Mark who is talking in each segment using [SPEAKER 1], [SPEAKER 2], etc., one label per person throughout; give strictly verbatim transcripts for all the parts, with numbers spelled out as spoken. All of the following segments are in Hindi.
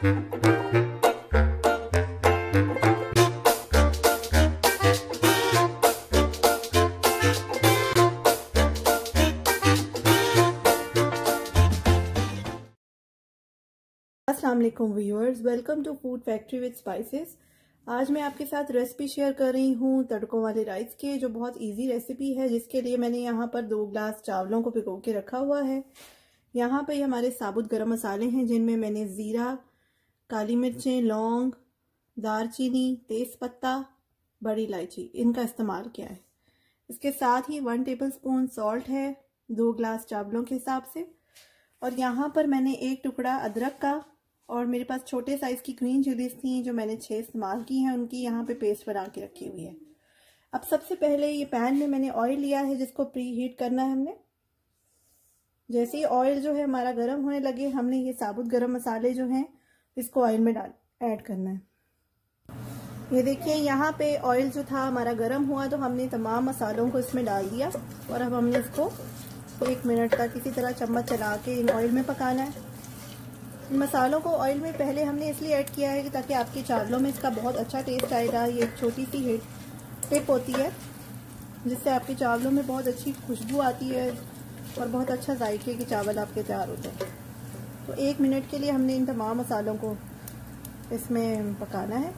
[SPEAKER 1] अस्सलाम वालेकुम viewers, welcome to food factory with spices. आज मैं आपके साथ रेसिपी शेयर कर रही हूँ तड़कों वाले राइस के, जो बहुत इजी रेसिपी है, जिसके लिए मैंने यहाँ पर दो ग्लास चावलों को भिगो के रखा हुआ है। यहाँ पे हमारे साबुत गरम मसाले हैं, जिनमें मैंने ज़ीरा, काली मिर्चें, लौंग, दालचीनी, तेज़पत्ता, बड़ी इलायची, इनका इस्तेमाल किया है। इसके साथ ही वन टेबल स्पून सॉल्ट है, दो ग्लास चावलों के हिसाब से। और यहाँ पर मैंने एक टुकड़ा अदरक का, और मेरे पास छोटे साइज की ग्रीन चिलीज थी जो मैंने छह इस्तेमाल की हैं, उनकी यहाँ पे पेस्ट बना के रखी हुई है। अब सबसे पहले ये पैन में मैंने ऑयल लिया है, जिसको प्री हीट करना है हमने। जैसे ही ऑयल जो है हमारा गर्म होने लगे, हमने ये साबुत गरम मसाले जो हैं इसको ऑयल में डाल ऐड करना है। ये देखिए, यहाँ पे ऑयल जो था हमारा गर्म हुआ तो हमने तमाम मसालों को इसमें डाल दिया, और अब हमने इसको एक मिनट तक इसी तरह चम्मच चला के इन ऑयल में पकाना है। इन मसालों को ऑयल में पहले हमने इसलिए ऐड किया है कि ताकि आपके चावलों में इसका बहुत अच्छा टेस्ट आएगा। ये एक छोटी सी हिट टिप होती है, जिससे आपके चावलों में बहुत अच्छी खुशबू आती है और बहुत अच्छा जायके के चावल आपके तैयार होते हैं। तो एक मिनट के लिए हमने इन तमाम मसालों को इसमें पकाना है।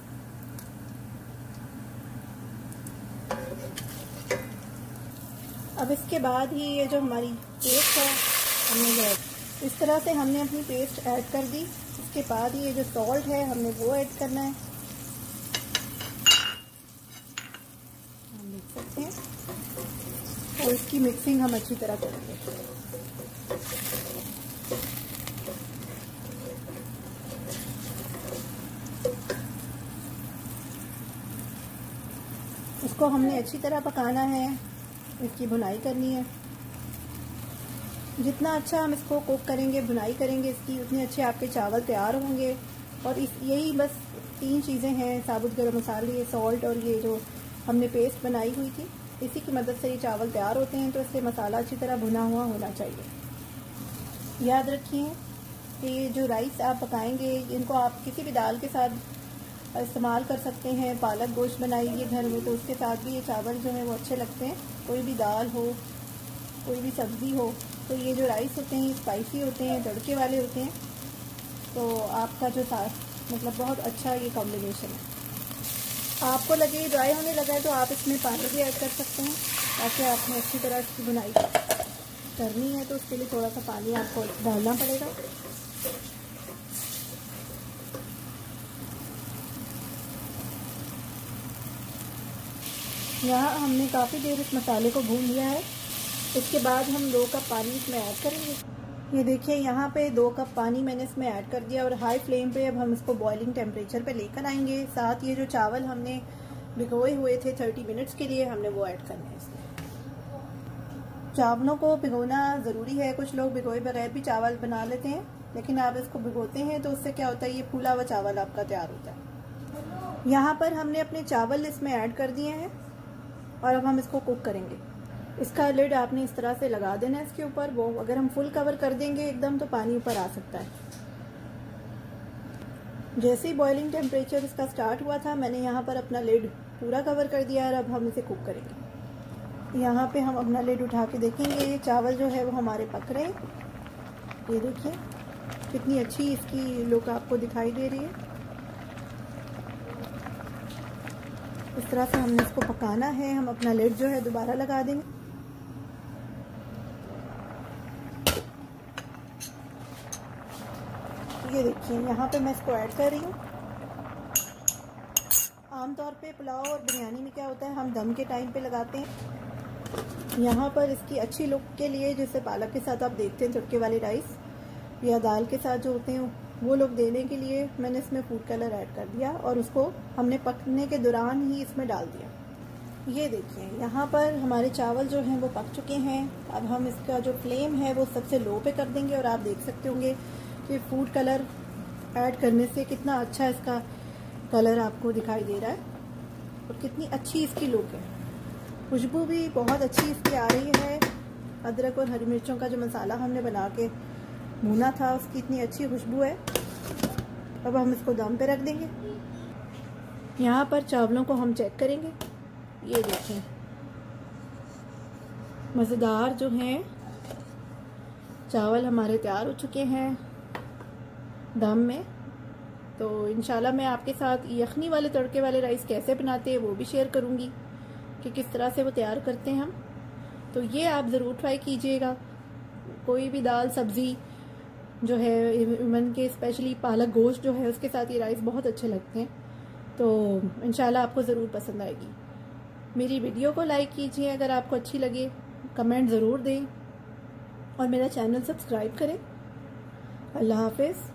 [SPEAKER 1] अब इसके बाद ही ये जो हमारी पेस्ट है, हमने इस तरह से हमने अपनी पेस्ट ऐड कर दी। इसके बाद ये जो सॉल्ट है हमने वो ऐड करना है, हम देख सकते हैं। और इसकी मिक्सिंग हम अच्छी तरह करेंगे। इसको हमने अच्छी तरह पकाना है, इसकी भुनाई करनी है। जितना अच्छा हम इसको कुक करेंगे, भुनाई करेंगे इसकी, उतने अच्छे आपके चावल तैयार होंगे। और इस यही बस तीन चीज़ें हैं, साबुत गरम मसाले, सॉल्ट और ये जो हमने पेस्ट बनाई हुई थी, इसी की मदद से ये चावल तैयार होते हैं। तो इससे मसाला अच्छी तरह भुना हुआ होना चाहिए। याद रखिए कि जो राइस आप पकाएंगे, इनको आप किसी भी दाल के साथ इस्तेमाल कर सकते हैं। पालक गोश्त बनाइए घर में तो उसके साथ भी ये चावल जो है वो अच्छे लगते हैं। कोई भी दाल हो, कोई भी सब्ज़ी हो, तो ये जो राइस होते हैं स्पाइसी होते हैं, तड़के वाले होते हैं। तो आपका जो साथ मतलब बहुत अच्छा ये कॉम्बिनेशन है। आपको लगे ड्राई होने लगा है तो आप इसमें पानी भी ऐड कर सकते हैं, ताकि आपने अच्छी तरह इसकी बुनाई करनी है तो उसके लिए थोड़ा सा पानी आपको डालना पड़ेगा। यहाँ हमने काफ़ी देर इस मसाले को भून लिया है। इसके बाद हम दो कप पानी इसमें ऐड करेंगे। ये देखिए, यहाँ पे दो कप पानी मैंने इसमें ऐड कर दिया, और हाई फ्लेम पे अब हम इसको बॉइलिंग टेम्परेचर पे लेकर आएंगे। साथ ये जो चावल हमने भिगोए हुए थे तीस मिनट्स के लिए, हमने वो ऐड करने हैं इसमें। चावलों को भिगोना ज़रूरी है। कुछ लोग भिगोए बगैर भी चावल बना लेते हैं, लेकिन आप इसको भिगोते हैं तो उससे क्या होता है, ये फूला हुआ चावल आपका तैयार होता है। यहाँ पर हमने अपने चावल इसमें ऐड कर दिए हैं, और अब हम इसको कुक करेंगे। इसका लिड आपने इस तरह से लगा देना है इसके ऊपर। वो अगर हम फुल कवर कर देंगे एकदम तो पानी ऊपर आ सकता है। जैसे ही बॉइलिंग टेम्परेचर इसका स्टार्ट हुआ था, मैंने यहाँ पर अपना लिड पूरा कवर कर दिया, और अब हम इसे कुक करेंगे। यहाँ पे हम अपना लिड उठा के देखेंगे, ये चावल जो है वो हमारे पक रहे हैं। ये देखिए कितनी अच्छी इसकी लुक आपको दिखाई दे रही है। इस तरह से हमने इसको पकाना है। हम अपना लिड जो है दोबारा लगा देंगे। ये देखिए, यहाँ पे मैं इसको ऐड कर रही हूँ। आमतौर पे पुलाव और बिरयानी में क्या होता है, हम दम के टाइम पे लगाते हैं। यहाँ पर इसकी अच्छी लुक के लिए, जैसे पालक के साथ आप देखते हैं तड़के वाले राइस, या दाल के साथ जो होते हैं, वो लोग देने के लिए मैंने इसमें फूड कलर ऐड कर दिया, और उसको हमने पकने के दौरान ही इसमें डाल दिया। ये देखिए, यहाँ पर हमारे चावल जो हैं वो पक चुके हैं। अब हम इसका जो फ्लेम है वो सबसे लो पे कर देंगे, और आप देख सकते होंगे कि फूड कलर ऐड करने से कितना अच्छा इसका कलर आपको दिखाई दे रहा है, और कितनी अच्छी इसकी लुक है। खुशबू भी बहुत अच्छी इसकी आ रही है। अदरक और हरी मिर्चों का जो मसाला हमने बना के भुना था, उसकी इतनी अच्छी खुशबू है। अब हम इसको दम पे रख देंगे। यहाँ पर चावलों को हम चेक करेंगे। ये देखें मज़ेदार जो हैं चावल हमारे तैयार हो चुके हैं दम में। तो इंशाल्लाह मैं आपके साथ यखनी वाले तड़के वाले राइस कैसे बनाते हैं वो भी शेयर करूँगी कि किस तरह से वो तैयार करते हैं हम। तो ये आप ज़रूर ट्राई कीजिएगा। कोई भी दाल सब्ज़ी जो है, इवन के स्पेशली पालक गोश्त जो है उसके साथ ये राइस बहुत अच्छे लगते हैं। तो इंशाल्लाह आपको ज़रूर पसंद आएगी। मेरी वीडियो को लाइक कीजिए अगर आपको अच्छी लगे, कमेंट ज़रूर दें और मेरा चैनल सब्सक्राइब करें। अल्लाह हाफ़िज़।